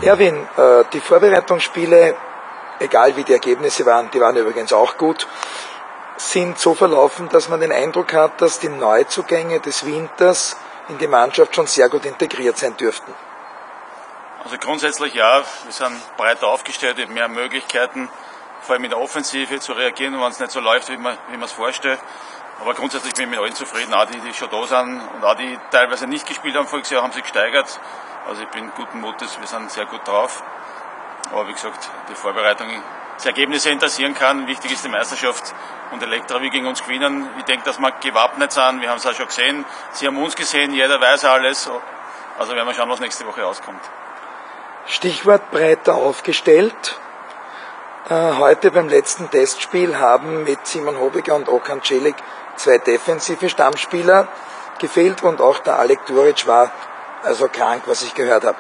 Erwin, die Vorbereitungsspiele, egal wie die Ergebnisse waren, die waren übrigens auch gut, sind so verlaufen, dass man den Eindruck hat, dass die Neuzugänge des Winters in die Mannschaft schon sehr gut integriert sein dürften. Also grundsätzlich ja, wir sind breiter aufgestellt, wir haben mehr Möglichkeiten, vor allem in der Offensive zu reagieren, wenn es nicht so läuft, wie man es vorstellt. Aber grundsätzlich bin ich mit allen zufrieden, auch die schon da sind und auch die teilweise nicht gespielt haben voriges Jahr, haben sich gesteigert. Also ich bin guten Mutes, wir sind sehr gut drauf. Aber wie gesagt, die Vorbereitung, das Ergebnisse interessieren kann. Wichtig ist die Meisterschaft und Elektra will gegen uns gewinnen. Ich denke, dass wir gewappnet sind, wir haben es auch schon gesehen. Sie haben uns gesehen, jeder weiß alles. Also werden wir schauen, was nächste Woche rauskommt. Stichwort breiter aufgestellt. Heute beim letzten Testspiel haben mit Simon Hobiger und Okan Celik zwei defensive Stammspieler gefehlt und auch der Alek Duric war also krank, was ich gehört habe.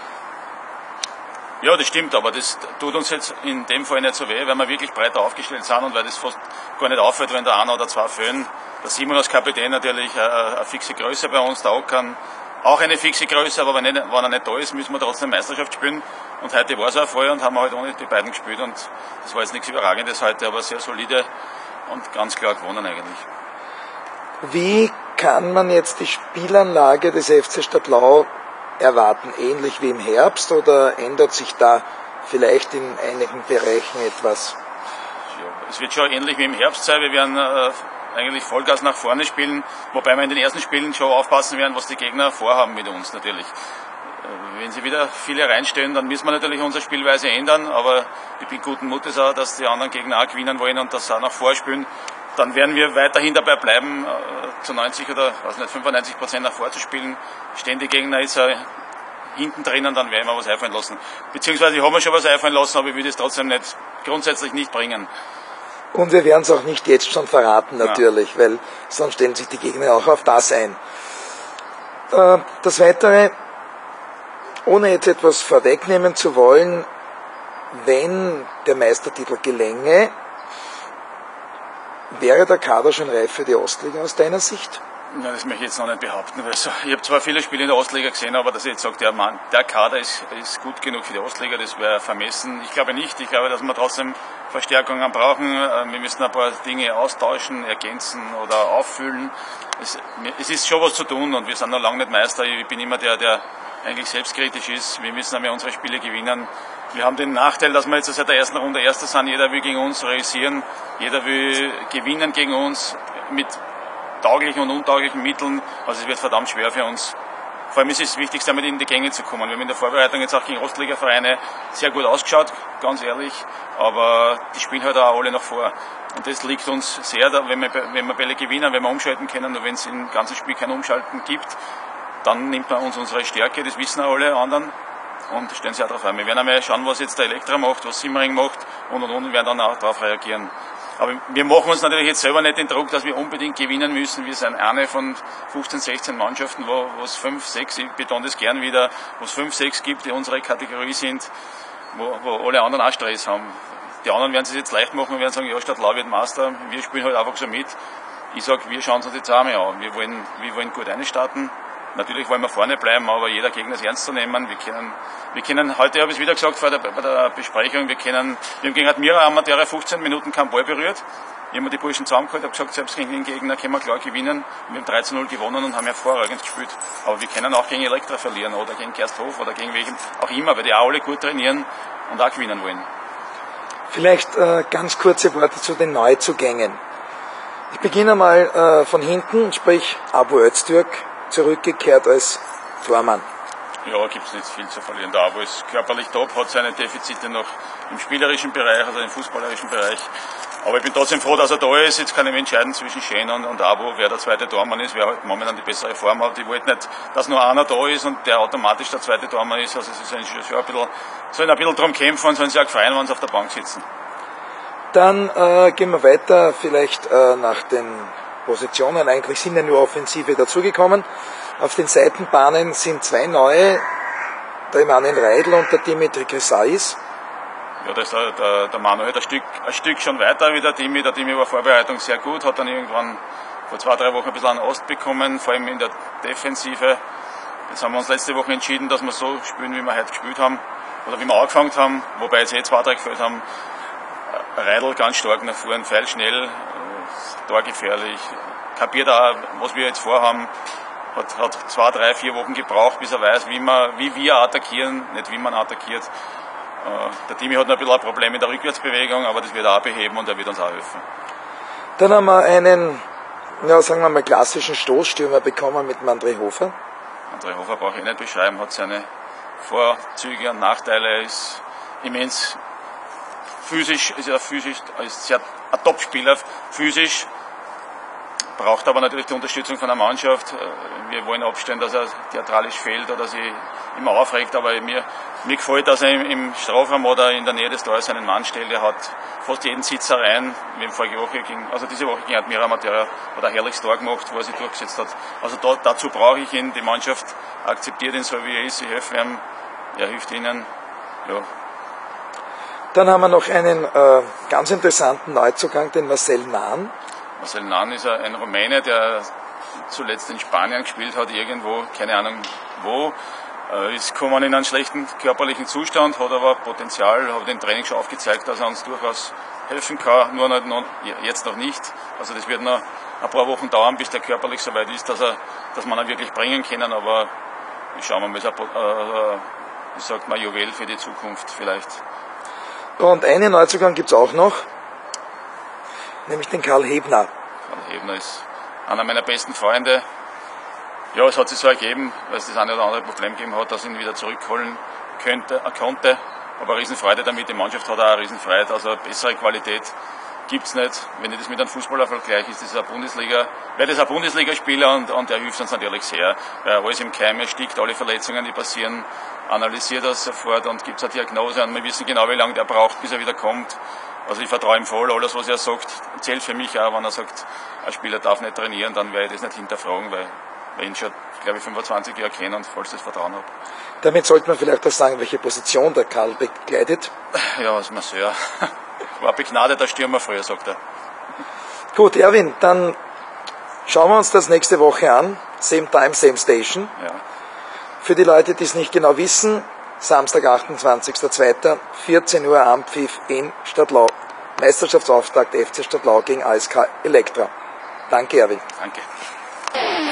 Ja, das stimmt, aber das tut uns jetzt in dem Fall nicht so weh, weil wir wirklich breiter aufgestellt sind und weil das fast gar nicht auffällt, wenn da einer oder zwei fehlen. Der Simon als Kapitän natürlich eine fixe Größe bei uns, der Okan auch eine fixe Größe, aber wenn er nicht da ist, müssen wir trotzdem Meisterschaft spielen. Und heute war es auch voll und haben wir halt ohne die beiden gespielt und das war jetzt nichts Überragendes heute, aber sehr solide und ganz klar gewonnen eigentlich. Wie kann man jetzt die Spielanlage des FC Stadtlau erwarten? Ähnlich wie im Herbst oder ändert sich da vielleicht in einigen Bereichen etwas? Ja, es wird schon ähnlich wie im Herbst sein. Wir werden eigentlich Vollgas nach vorne spielen, wobei wir in den ersten Spielen schon aufpassen werden, was die Gegner vorhaben mit uns natürlich. Wenn sie wieder viele reinstellen, dann müssen wir natürlich unsere Spielweise ändern, aber ich bin guten Mutes auch, dass die anderen Gegner auch gewinnen wollen und das auch nach vorspielen. Dann werden wir weiterhin dabei bleiben, zu 90 oder 95% nach vorzuspielen. Stehen die Gegner jetzt hinten drinnen, dann werden wir was einfallen lassen. Beziehungsweise haben wir schon was einfallen lassen, aber ich will das trotzdem grundsätzlich nicht bringen. Und wir werden es auch nicht jetzt schon verraten natürlich, weil sonst stellen sich die Gegner auch auf das ein. Das Weitere, ohne jetzt etwas vorwegnehmen zu wollen, wenn der Meistertitel gelänge, wäre der Kader schon reif für die Ostliga aus deiner Sicht? Ja, das möchte ich jetzt noch nicht behaupten. Weil ich habe zwar viele Spiele in der Ostliga gesehen, aber dass ich jetzt sage, der Kader ist gut genug für die Ostliga, das wäre vermessen. Ich glaube nicht. Ich glaube, dass wir trotzdem Verstärkungen brauchen. Wir müssen ein paar Dinge austauschen, ergänzen oder auffüllen. Es ist schon was zu tun und wir sind noch lange nicht Meister. Ich bin immer der eigentlich selbstkritisch ist. Wir müssen einmal unsere Spiele gewinnen. Wir haben den Nachteil, dass wir jetzt seit der ersten Runde Erster sind. Jeder will gegen uns realisieren. Jeder will gewinnen gegen uns mit tauglichen und untauglichen Mitteln. Also es wird verdammt schwer für uns. Vor allem ist es wichtig, damit in die Gänge zu kommen. Wir haben in der Vorbereitung jetzt auch gegen Ostliga-Vereine sehr gut ausgeschaut, ganz ehrlich. Aber die spielen halt auch alle noch vor. Und das liegt uns sehr, wenn wir Bälle gewinnen, wenn wir umschalten können. Nur wenn es im ganzen Spiel kein Umschalten gibt, dann nimmt man uns unsere Stärke, das wissen auch alle anderen. Und stellen sich auch darauf ein. Wir werden einmal schauen, was jetzt der Elektra macht, was Simmering macht und werden dann auch darauf reagieren. Aber wir machen uns natürlich jetzt selber nicht den Druck, dass wir unbedingt gewinnen müssen. Wir sind eine von 15, 16 Mannschaften, wo es 5, 6, ich betone das gern wieder, wo es 5, 6 gibt, die unsere Kategorie sind, wo alle anderen auch Stress haben. Die anderen werden es jetzt leicht machen und werden sagen, ja, Stadtlau wird Meister, wir spielen halt einfach so mit. Ich sage, wir schauen uns jetzt auch mal an. Wir wollen gut reinstarten. Natürlich wollen wir vorne bleiben, aber jeder Gegner ist ernst zu nehmen. Wir können heute habe ich es wieder gesagt bei der Besprechung, wir haben gegen Admira Amateure 15 Minuten keinen Ball berührt. Ich habe mir die Burschen zusammengeholt, habe gesagt, selbst gegen den Gegner können wir klar gewinnen. Wir haben 13-0 gewonnen und haben hervorragend gespielt. Aber wir können auch gegen Elektra verlieren oder gegen Gersthof oder gegen welchen auch immer, weil die auch alle gut trainieren und auch gewinnen wollen. Vielleicht ganz kurze Worte zu den Neuzugängen. Ich beginne mal von hinten, sprich Abu Öztürk, zurückgekehrt als Tormann. Ja, gibt es nicht viel zu verlieren. Der Abo ist körperlich top, hat seine Defizite noch im spielerischen Bereich, also im fußballerischen Bereich. Aber ich bin trotzdem froh, dass er da ist. Jetzt kann ich mich entscheiden zwischen Schön und Abo, wer der zweite Tormann ist, wer halt momentan die bessere Form hat. Ich wollte nicht, dass nur einer da ist und der automatisch der zweite Tormann ist. Also sie sollen ein bisschen drum kämpfen und sollen sich auch freuen, wenn sie auf der Bank sitzen. Dann gehen wir weiter, vielleicht nach den Positionen. Eigentlich sind ja nur Offensive dazugekommen. Auf den Seitenbahnen sind zwei neue, der Emanuel Reidl und der Dimitri Chrysais. Ja, da ist der Manuel ein Stück schon weiter wie der Dimi. Der Dimi war Vorbereitung sehr gut, hat dann irgendwann vor 2-3 Wochen ein bisschen einen Ost bekommen, vor allem in der Defensive. Jetzt haben wir uns letzte Woche entschieden, dass wir so spielen, wie wir heute gespielt haben. oder wie wir angefangen haben, wobei jetzt 2-3 gefällt haben, Reidl ganz stark nach vorn, feilschnell, torgefährlich, kapiert auch, was wir jetzt vorhaben, hat 2, 3, 4 Wochen gebraucht, bis er weiß, wie wir attackieren, nicht wie man attackiert. Der Timi hat noch ein bisschen ein Problem mit der Rückwärtsbewegung, aber das wird er auch beheben und er wird uns auch helfen. Dann haben wir einen, ja, sagen wir mal, klassischen Stoßstürmer bekommen mit André Hofer. André Hofer brauche ich nicht beschreiben, hat seine Vorzüge und Nachteile, ist immens physisch, ist sehr ein Topspieler, physisch, braucht aber natürlich die Unterstützung von der Mannschaft. Wir wollen abstellen, dass er theatralisch fehlt oder sich immer aufregt, aber mir gefällt, dass er im Strafraum oder in der Nähe des Tores einen Mann stellt. Er hat fast jeden Sitzer rein, wie vorige Woche diese Woche gegen Admira Matera hat ein herrliches Tor gemacht, wo er sich durchgesetzt hat. Also dazu brauche ich ihn, die Mannschaft akzeptiert ihn so wie er ist, ich helfe ihm, er hilft ihnen. Ja. Dann haben wir noch einen ganz interessanten Neuzugang, den Marcel Nahn. Marcel Nahn ist ein Rumäne, der zuletzt in Spanien gespielt hat, irgendwo, keine Ahnung wo. Ist gekommen in einen schlechten körperlichen Zustand, hat aber Potenzial, hat im Training schon aufgezeigt, dass er uns durchaus helfen kann, nur jetzt noch nicht. Also das wird noch ein paar Wochen dauern, bis der körperlich so weit ist, dass man ihn wirklich bringen können, aber ich schaue mal, wie sagt man, Juwel für die Zukunft vielleicht. Und einen Neuzugang gibt es auch noch, nämlich den Karl Hebner. Karl Hebner ist einer meiner besten Freunde. Ja, es hat sich so ergeben, weil es das eine oder andere Problem gegeben hat, dass ich ihn wieder zurückholen konnte. Aber Riesenfreude damit, die Mannschaft hat auch eine Riesenfreude, also bessere Qualität gibt's nicht. Wenn ich das mit einem Fußballer vergleiche, ist das ein Bundesligaspieler und der hilft uns natürlich sehr. Weil alles im Keim erstickt, alle Verletzungen, die passieren, analysiert das sofort und gibt eine Diagnose und wir wissen genau, wie lange der braucht, bis er wieder kommt. Also ich vertraue ihm voll, alles was er sagt, zählt für mich auch. Wenn er sagt, ein Spieler darf nicht trainieren, dann werde ich das nicht hinterfragen, weil ich ihn schon, glaube ich, 25 Jahre kenne und vollstes Vertrauen habe. Damit sollte man vielleicht auch sagen, welche Position der Karl bekleidet. Ja, als Masseur. War begnadeter Stürmer früher, sagt er. Gut, Erwin, dann schauen wir uns das nächste Woche an. Same time, same station. Ja. Für die Leute, die es nicht genau wissen, Samstag, 28.02., 14 Uhr Anpfiff in Stadtlau. Meisterschaftsauftakt FC Stadtlau gegen ASK Elektra. Danke, Erwin. Danke.